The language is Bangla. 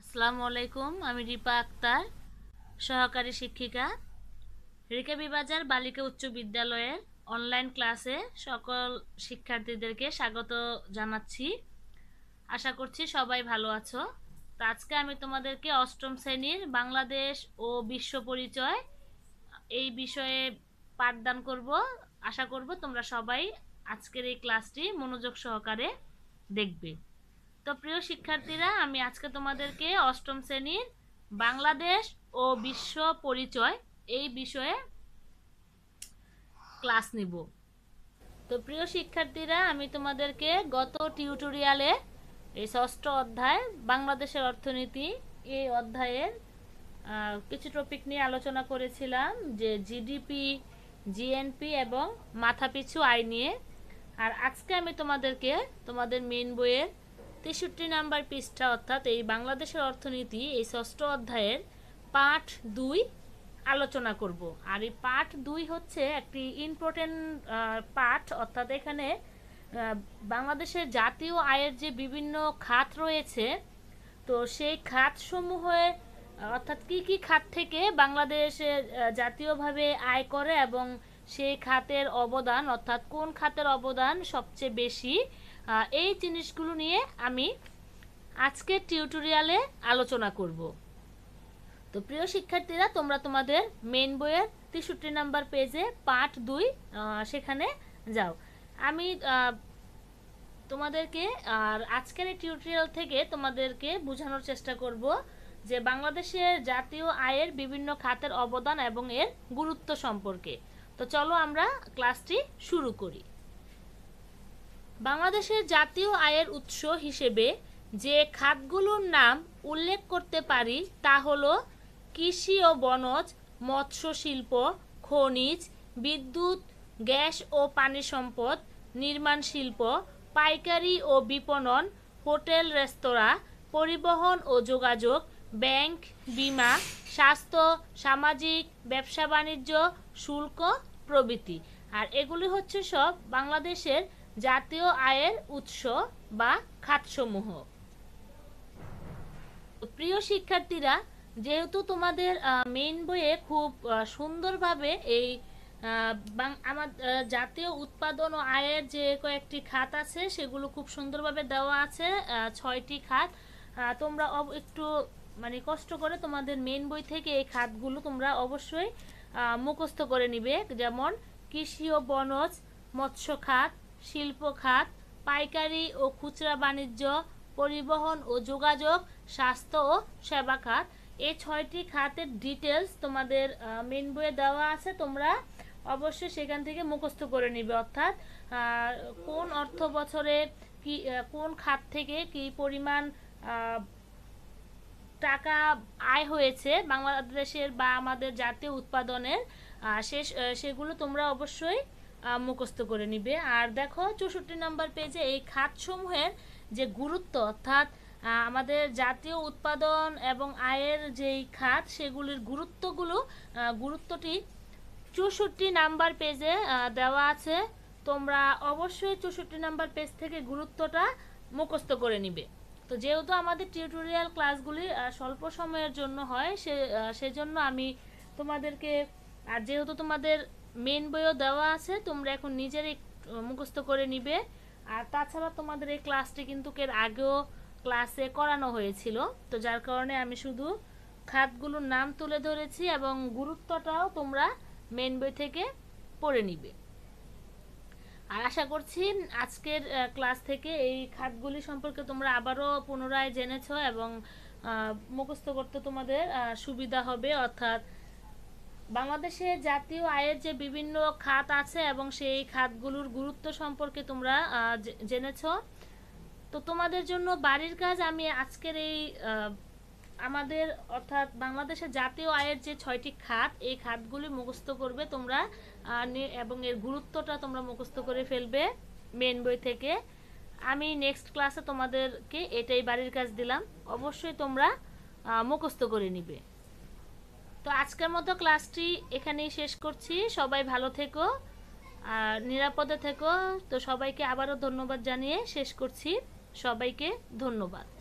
আসসালামু আলাইকুম। আমি রিপা আক্তার, সহকারী শিক্ষিকা, রেকাবিবাজার বালিকা উচ্চ বিদ্যালয়ের অনলাইন ক্লাসে সকল শিক্ষার্থীদেরকে স্বাগত জানাচ্ছি। আশা করছি সবাই ভালো আছো। তো আজকে আমি তোমাদেরকে অষ্টম শ্রেণীর বাংলাদেশ ও বিশ্ব পরিচয় এই বিষয়ে পাঠদান করব। আশা করব তোমরা সবাই আজকের এই ক্লাসটি মনোযোগ সহকারে দেখবে। তো প্রিয় শিক্ষার্থীরা, আমি আজকে তোমাদেরকে অষ্টম শ্রেণীর বাংলাদেশ ও বিশ্ব পরিচয় এই বিষয়ে ক্লাস নিব। তো প্রিয় শিক্ষার্থীরা, আমি তোমাদেরকে গত টিউটোরিয়ালে এই ষষ্ঠ অধ্যায় বাংলাদেশের অর্থনীতি এই অধ্যায়ের কিছু টপিক নিয়ে আলোচনা করেছিলাম, যে জিডিপি, জিএনপি এবং মাথাপিছু আয় নিয়ে। আর আজকে আমি তোমাদেরকে তোমাদের মেইন বইয়ের 63 নাম্বার পৃষ্ঠা, অর্থাৎ এই বাংলাদেশের অর্থনীতি এই ষষ্ঠ অধ্যায়ের পাঠ 2 আলোচনা করব। আর এই পাঠ 2 হচ্ছে একটি ইম্পর্টেন্ট পাঠ, অর্থাৎ এখানে বাংলাদেশের জাতীয় আয়ের যে বিভিন্ন খাত রয়েছে, তো সেই খাতসমূহে অর্থাৎ কি কি খাত থেকে বাংলাদেশে জাতীয়ভাবে আয় করে এবং সেই খাতের অবদান, অর্থাৎ কোন খাতের অবদান সবচেয়ে বেশি, এই জিনিসগুলো নিয়ে আমি আজকের টিউটোরিয়ালে আলোচনা করব। তো প্রিয় শিক্ষার্থীরা, তোমরা তোমাদের মেইন বইয়ের 63 নাম্বার পেজে পাঠ 2 সেখানে যাও। আমি তোমাদেরকে আর আজকের এই টিউটোরিয়াল থেকে তোমাদেরকে বোঝানোর চেষ্টা করব যে বাংলাদেশের জাতীয় আয়ের বিভিন্ন খাতের অবদান এবং এর গুরুত্ব সম্পর্কে। তো চলো আমরা ক্লাসটি শুরু করি। বাংলাদেশের জাতীয় আয়ের উৎস হিসেবে যে খাতগুলোর নাম উল্লেখ করতে পারি তা হলো কৃষি ও বনজ, মৎস্য শিল্প, খনিজ, বিদ্যুৎ, গ্যাস ও পানি সম্পদ, নির্মাণ শিল্প, পাইকারি ও বিপণন, হোটেল রেস্তোরাঁ, পরিবহন ও যোগাযোগ, ব্যাংক, বীমা, স্বাস্থ্য, সামাজিক, ব্যবসা বাণিজ্য, শুল্ক প্রভৃতি। আর এগুলি হচ্ছে সব বাংলাদেশের জাতীয় আয়ের উৎস বা খাতসমূহ। প্রিয় শিক্ষার্থীরা, যেহেতু তোমাদের মেইন বইয়ে খুব সুন্দরভাবে এই আমার জাতীয় উৎপাদন ও আয়ের যে কয়েকটি খাত আছে সেগুলো খুব সুন্দরভাবে দেওয়া আছে, 6টি খাত। তোমরা একটু মানে কষ্ট করে তোমাদের মেইন বই থেকে এই খাতগুলো তোমরা অবশ্যই মুখস্থ করে নিবে। যেমন কৃষি ও বনজ, মৎস্য খাত, শিল্প খাত, পাইকারি ও খুচরা বাণিজ্য, পরিবহন ও যোগাযোগ, স্বাস্থ্য ও সেবা খাত। এই 6টি খাতের ডিটেলস তোমাদের মেইন বইয়ে দেওয়া আছে, তোমরা অবশ্যই সেখান থেকে মুখস্থ করে নিবে। অর্থাৎ কোন অর্থ বছরে কি কোন খাত থেকে কি পরিমাণ টাকা আয় হয়েছে বাংলাদেশের বা আমাদের জাতীয় উৎপাদনের, সেগুলো তোমরা অবশ্যই মুখস্থ করে নিবে। আর দেখো 64 নাম্বার পেজে এই খাতসমূহের যে গুরুত্ব, অর্থাৎ আমাদের জাতীয় উৎপাদন এবং আয়ের যেই খাত সেগুলির গুরুত্বটি 64 নাম্বার পেজে দেওয়া আছে। তোমরা অবশ্যই 64 নাম্বার পেজ থেকে গুরুত্বটা মুখস্থ করে নিবে। তো যেহেতু আমাদের টিউটোরিয়াল ক্লাসগুলি স্বল্প সময়ের জন্য হয়, সেজন্য আমি তোমাদেরকে, আর যেহেতু তোমাদের মেইন বইও দেওয়া আছে, তোমরা এখন নিজেরাই মুখস্থ করে নিবে। আর তাছাড়া তোমাদের এই ক্লাসটি কিন্তু এর আগেও ক্লাসে করানো হয়েছিল, তো যার কারণে আমি শুধু খাতগুলোর নাম তুলে ধরেছি এবং গুরুত্বটাও তোমরা মেইন বই থেকে পড়ে নিবে। আর আশা করছি আজকের ক্লাস থেকে এই খাতগুলি সম্পর্কে তোমরা আবারও পুনরায় জেনেছো এবং মুখস্থ করতে তোমাদের সুবিধা হবে। অর্থাৎ বাংলাদেশের জাতীয় আয়ের যে বিভিন্ন খাত আছে এবং সেই খাতগুলোর গুরুত্ব সম্পর্কে তোমরা জেনেছো। তো তোমাদের জন্য বাড়ির কাজ, আমি আজকের এই আমাদের অর্থাৎ বাংলাদেশের জাতীয় আয়ের যে 6টি খাত, এই খাতগুলি মুখস্থ করবে তোমরা এবং এর গুরুত্বটা তোমরা মুখস্থ করে ফেলবে মেন বই থেকে। আমি নেক্সট ক্লাসে তোমাদেরকে এটাই বাড়ির কাজ দিলাম, অবশ্যই তোমরা মুখস্থ করে নিবে। তো আজকের মতো ক্লাসটি এখানেই শেষ করছি। সবাই ভালো থেকো আর নিরাপদে থেকো। তো সবাইকে আবারও ধন্যবাদ জানিয়ে শেষ করছি। সবাইকে ধন্যবাদ।